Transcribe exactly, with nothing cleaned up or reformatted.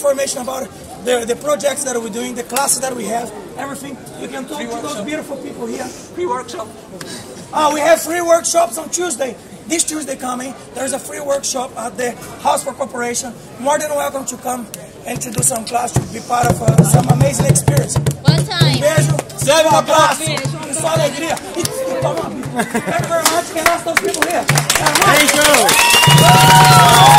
information about the, the projects that we're doing, the classes that we have, everything. You can talk to those beautiful people here. Free workshop. Uh, we have free workshops on Tuesday. This Tuesday coming, there's a free workshop at the House for Corporation. More than welcome to come and to do some class, to be part of uh, some amazing experience. One time. Um beijo, um abraço, e só alegria. Thank you very much. Can I ask those people here? Thank you.